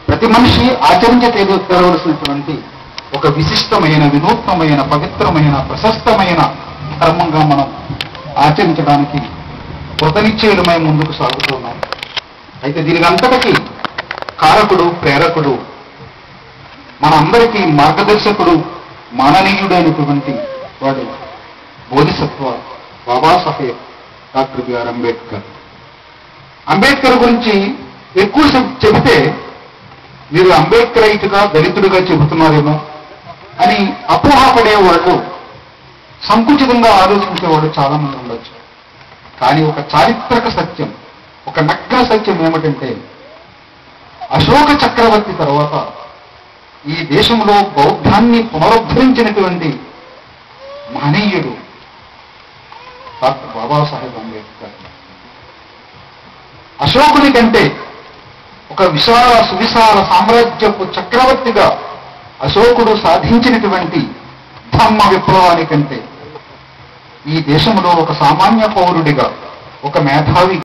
ప్రతి మనిషి తెలవలసినటువంటి ఒక విశిష్టమైన, వినూత్నమైన, పవిత్రమైన, ప్రశస్తమైన ధర్మంగా మనం ఆచరించడానికి కృతనిశ్చయులమై ముందుకు సాగుతున్నాం. అయితే దీనికి అంతటికీ కారకుడు, ప్రేరకుడు, మనందరికీ మార్గదర్శకుడు, మాననీయుడైనటువంటి వాడు బోధిసత్వ బాబాసాహెబ్ డాక్టర్ బిఆర్ అంబేద్కర్. అంబేద్కర్ గురించి ఎక్కువ చెబితే మీరు అంబేద్కరైట్గా, దళితుడిగా చెబుతున్నారేమో అని అపోహపడేవాళ్ళు, సంకుచితంగా ఆలోచించేవాడు చాలా మంది ఉండొచ్చు. కానీ ఒక చారిత్రక సత్యం, ఒక నగ్న సత్యం ఏమిటంటే, అశోక చక్రవర్తి తర్వాత ఈ దేశంలో బౌద్ధాన్ని పునరుద్ధరించినటువంటి మహనీయుడు డాక్టర్ బాబాసాహెబ్ అంబేద్కర్. అశోకుని కంటే ఒక సువిశాల సామ్రాజ్యపు చక్రవర్తిగా అశోకుడు సాధించినటువంటి ధమ్మ విప్లవానికంటే ఈ దేశంలో ఒక సామాన్య పౌరుడిగా, ఒక మేధావి